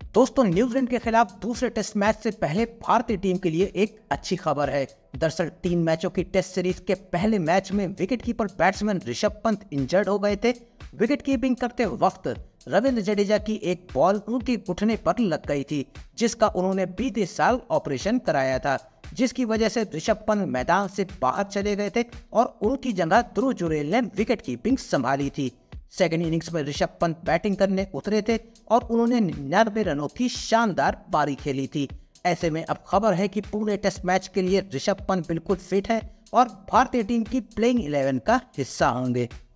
दोस्तों, न्यूजीलैंड के खिलाफ दूसरे टेस्ट मैच से पहले भारतीय टीम के लिए एक अच्छी खबर है। दरअसल 3 मैचों की टेस्ट सीरीज के पहले मैच में wicketkeeper batsman Rishabh Pant injured हो गए थे। विकेट कीपिंग करते वक्त रविंद्र जडेजा की एक बॉल उनके घुटने पर लग गई थी, जिसका उन्होंने बीते साल ऑपरेशन कराया था, जिसकी वजह से ऋषभ पंत मैदान से बाहर चले गए थे और उनकी जगह ध्रुव जुरैल ने विकेट कीपिंग संभाली थी। सेकेंड इनिंग्स में ऋषभ पंत बैटिंग करने उतरे थे और उन्होंने 99 रनों की शानदार पारी खेली थी। ऐसे में अब खबर है कि पूरे टेस्ट मैच के लिए ऋषभ पंत बिल्कुल फिट है और भारतीय टीम की प्लेइंग 11 का हिस्सा होंगे।